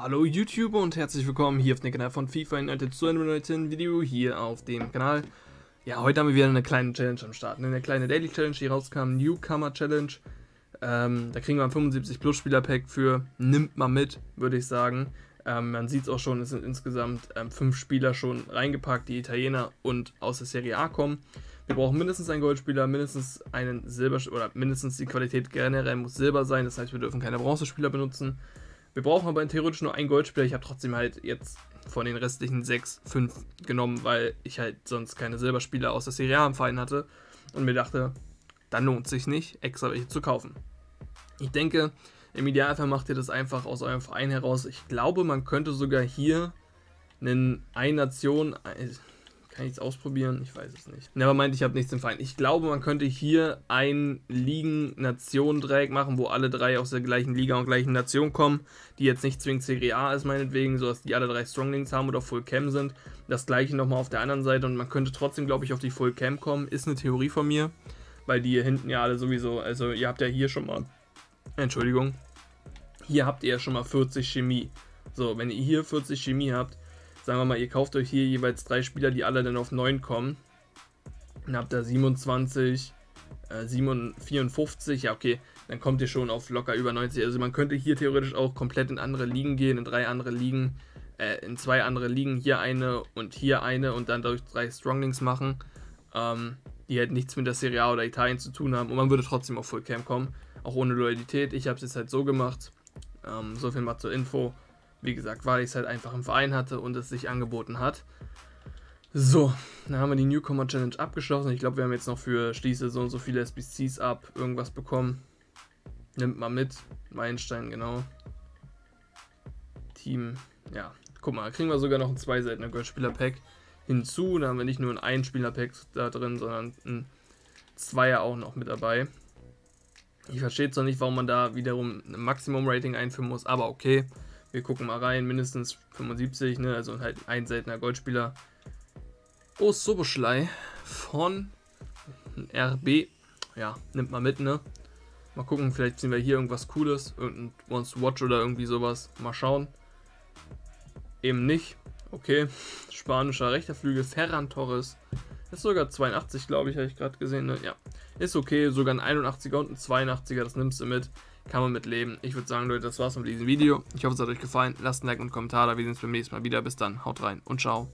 Hallo YouTube und herzlich willkommen hier auf dem Kanal von FIFA United zu einem neuen Video hier auf dem Kanal. Ja, heute haben wir wieder eine kleine Challenge am Start, eine kleine Daily Challenge, die rauskam, Newcomer Challenge. Da kriegen wir ein 75 Plus Spieler Pack für, nimmt mal mit, würde ich sagen. Man sieht es auch schon, es sind insgesamt 5 Spieler schon reingepackt, die Italiener und aus der Serie A kommen. Wir brauchen mindestens einen Goldspieler, mindestens einen Silberspieler, oder mindestens die Qualität generell muss Silber sein, das heißt wir dürfen keine Bronzespieler benutzen. Wir brauchen aber theoretisch nur einen Goldspieler. Ich habe trotzdem halt jetzt von den restlichen 6, 5 genommen, weil ich halt sonst keine Silberspieler aus der Serie A im Verein hatte und mir dachte, dann lohnt es sich nicht, extra welche zu kaufen. Ich denke, im Idealfall macht ihr das einfach aus eurem Verein heraus. Ich glaube, man könnte sogar hier einen Ein-Nation... Kann ich es ausprobieren? Ich weiß es nicht. Nevermind, ich habe nichts im Verein. Ich glaube, man könnte hier ein Ligen-Nation-Dreieck machen, wo alle drei aus der gleichen Liga und gleichen Nation kommen, die jetzt nicht zwingend Serie A ist, meinetwegen, sodass die alle 3 Stronglings haben oder Full Cam sind. Das gleiche nochmal auf der anderen Seite und man könnte trotzdem, glaube ich, auf die Full Cam kommen. Ist eine Theorie von mir, weil die hier hinten ja alle sowieso, also ihr habt ja hier schon mal, Entschuldigung, hier habt ihr ja schon mal 40 Chemie. So, wenn ihr hier 40 Chemie habt, sagen wir mal, ihr kauft euch hier jeweils 3 Spieler, die alle dann auf 9 kommen. Dann habt ihr 27, 54, ja okay, dann kommt ihr schon auf locker über 90. Also man könnte hier theoretisch auch komplett in andere Ligen gehen, in 3 andere Ligen, in 2 andere Ligen, hier eine und dann dadurch 3 Stronglings machen, die halt nichts mit der Serie A oder Italien zu tun haben und man würde trotzdem auf Full Cam kommen, auch ohne Loyalität. Ich habe es jetzt halt so gemacht, so viel mal zur Info. Wie gesagt, weil ich es halt einfach im Verein hatte und es sich angeboten hat. So, dann haben wir die Newcomer Challenge abgeschlossen. Ich glaube, wir haben jetzt noch für schließe so und so viele SBCs ab irgendwas bekommen. Nimmt mal mit. Meilenstein, genau. Team, ja. Guck mal, da kriegen wir sogar noch ein 2 seltener Goldspieler-Pack hinzu. Da haben wir nicht nur ein 1 Spieler-Pack da drin, sondern ein 2er auch noch mit dabei. Ich verstehe zwar nicht, warum man da wiederum ein Maximum-Rating einführen muss, aber okay. Wir gucken mal rein, mindestens 75, ne? Also halt ein seltener Goldspieler. Oh, Soboschlei von RB. Ja, nimmt mal mit, ne? Mal gucken, vielleicht sehen wir hier irgendwas Cooles. Irgendein Wants to Watch oder irgendwie sowas. Mal schauen. Eben nicht. Okay. Spanischer rechter Flügel, Ferran Torres. Ist sogar 82, glaube ich, habe ich gerade gesehen, ne? Ja. Ist okay, sogar ein 81er und ein 82er, das nimmst du mit. Kann man mit leben. Ich würde sagen, Leute, das war's mit diesem Video. Ich hoffe, es hat euch gefallen. Lasst ein Like und einen Kommentar da. Wir sehen uns beim nächsten Mal wieder. Bis dann. Haut rein und ciao.